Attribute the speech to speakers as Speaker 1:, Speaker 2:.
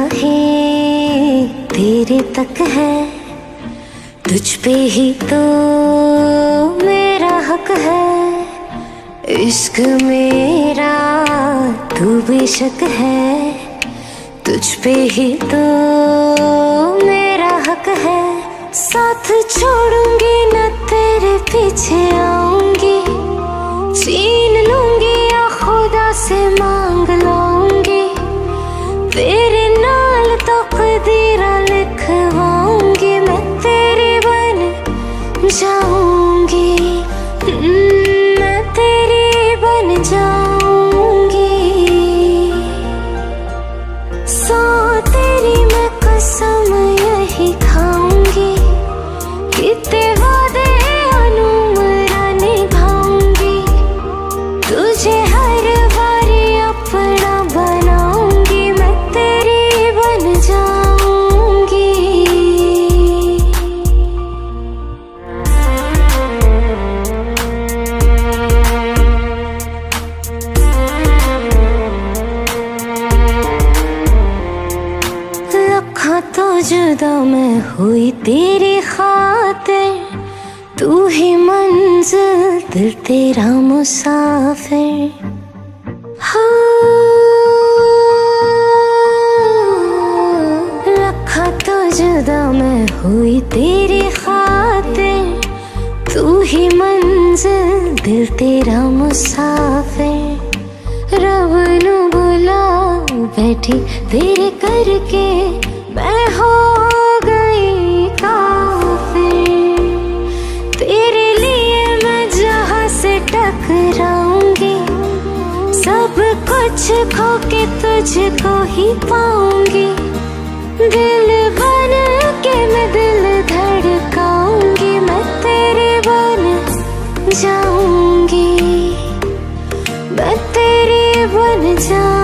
Speaker 1: निगाहें तेरे तक है, तुझ पे ही तो मेरा हक है। इश्क मेरा तू बेशक है, तुझ पे ही तो मेरा हक है। साथ छोड़ूंगी न तेरे पीछे आऊंगी, छीन लूंगी या खुदा से मांग लाऊंगी। तेरे नाल तकदीरा लिखवाऊंगी, मैं तेरी बन जाऊंगी, मैं तेरी बन जाऊंगी। सो तेरी मैं कसम यही खाऊंगी, कितने वादे अनुमरा निभाऊंगी। तुझे हर बारी अपना बनाऊंगी, मैं तेरी बन जाऊंगी। लखा तो जुदा मैं हुई तेरी खातिर, तू ही मंजिल दिल तेरा मुसाफिर। लखा तो जुदा मैं हुई तेरी खातिर, तू ही मंजिल दिल तेरा मुसाफिर। रब नू बुला बैठी तेरे करके, मैं हो गई काफिर। तेरे लिए मैं जहां से टकराऊंगी, सब कुछ खो के तुझको ही पाऊंगी। दिल बन के मैं दिल धड़काऊंगी, मैं तेरी बन जाऊंगी, मैं तेरी बन जाऊंगी।